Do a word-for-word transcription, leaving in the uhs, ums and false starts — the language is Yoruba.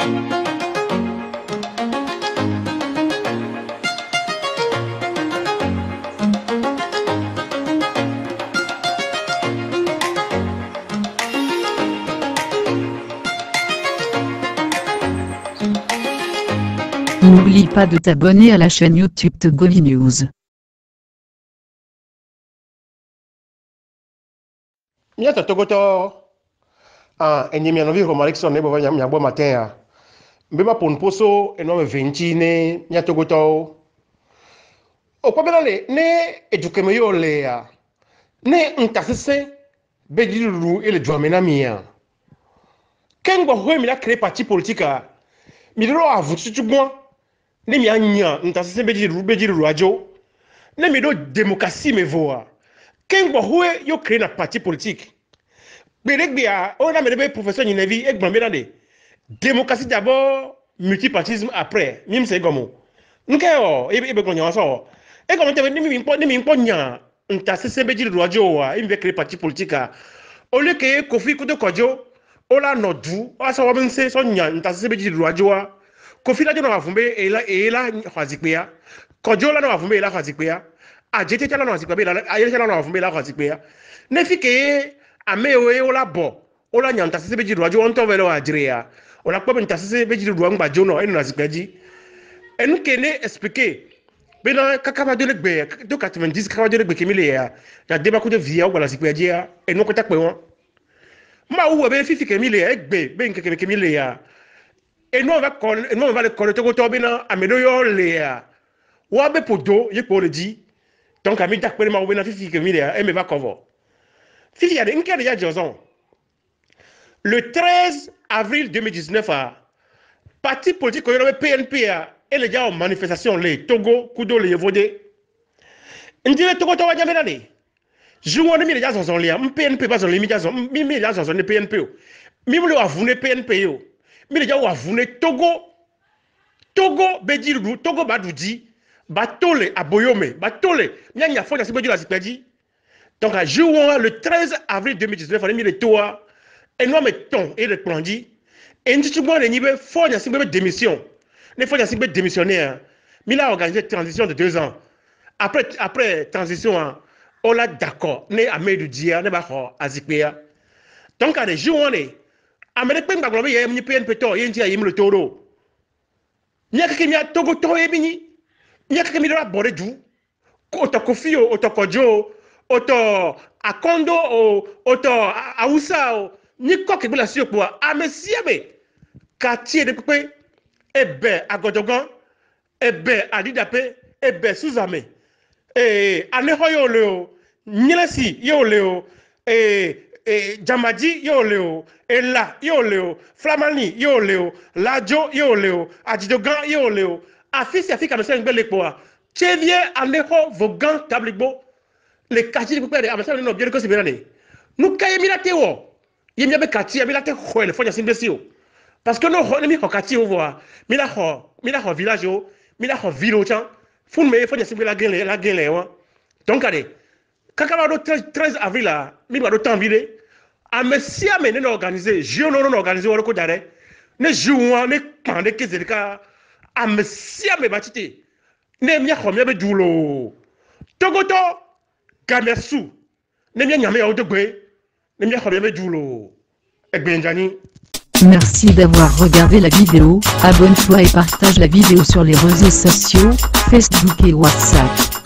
N'oublie pas de t'abonner à la chaîne YouTube Togovi News. Miata togoto ah enye mi anovi Romaric son ne bova nya bo matin ya mbeba pon poso eno me vinci ne nya togoto o kwa bela ne edukeme yo le ya ne ntasese bejiruru ele dwamena mia kengbo ho mi la créer parti politique a mi ro avu tutugbon ne mi anya ntasese bejiruru bejiruru ajo ne mi do démocratie me voa kengbo ho yo créer na parti politique Bérégbia, on a mis professeur Ninevi et Gbambérade. Démocratie d'abord, multipartisme après. Mim c'est comme nous qu'est-ce et bien qu'on y a ça. Et comme tu veux ni mi ni mi ponya, on t'a cessé de dire droit il veut créer parti politique. Au lieu que Kofi Kudo Kodjo, on a notre on a ça on sait son nya, on t'a cessé de dire droit. Kofi là tu n'as pas fumé et là et là Khazikpea. Kodjo là n'as pas fumé et là Khazikpea. A J T là n'as pas fumé là, a J T là n'as pas fumé là Khazikpea. Ne fit que ame oe ola bo ola nyanta sese beji roajo onto velo adrea ola kwa nyanta sese beji roa ngba jono enu nazikpeji enu kene expliquer bena kakaba de legbe de quatre-vingt-dix kakaba de legbe kemile ya ya deba ku de via ogba nazikpeji ya enu ko takpe won ma wo be fifi kemile egbe be nke kemile ya enu va kon enu va le kon to to bena amedo yo le ya wa be podo ye ko le di donc ami takpe ma wo bena fifi kemile ya e me va cover Fifi, il y a déjà Joson. Le treize avril deux mille dix-neuf, parti politique P N P a et les gens en manifestation, les Togo, Kudo, les Vodé. On dit Togo, Togo, Yamedane. Je vois les gens en lien. P N P pas en limitation. Mimi les gens en P N P. Mimi le avoué P N P. Mimi les gens avoué Togo. Togo, Bedirou, Togo, Badoudi. Batole, Aboyome. Batole. Mia Nya Fonya, c'est Bedirou, c'est Pedi. Donc, à juin, le treize avril deux mille dix-neuf, on a mis le toit, et nous mettons et le plan dit, et nous disons que nous avons une démission. Nous avons une démissionnaire. Mais là, on a organisé une transition de deux ans. Après, après transition, on a d'accord. Nous avons mis le dia, nous avons azikpea. Donc, à juin, on a pas de P N P, il y a le taureau. Il y a quelqu'un qui a Togo, Togo, il y a quelqu'un qui a boré du. Otokofio, Otokojo. Auto Akondo o auto Aoussa o ni ko ke bula si opo a mesiabe quartier de pepe ebe agodogan ebe adidape ebe suzame eh aneho yo le o nyelesi yo le o eh eh jamaji yo le o ela yo le o flamani yo le o lajo yo le o adidogan yo le o afisi afika no se ngbe lepo a chevie aneho vogan tabligbo les quartiers de peuple à ça non bien que c'est bien né nous caille milate wo yemi be quartier milate ho le fonya simbesio parce que nous on mi ho quartier wo voir mila ho mila ho village o mila ho ville o chan fun me fonya simbela gele la gele wa donc allez kakaba do treize avril là mi do temps vide a messia me ne organiser jeu non non organiser wo ko dare ne jouan ne kande kezelika a messia me batite ne mi ho mi be dulo togoto Merci d'avoir regardé la vidéo, abonne-toi et partage la vidéo sur les réseaux sociaux, Facebook et WhatsApp.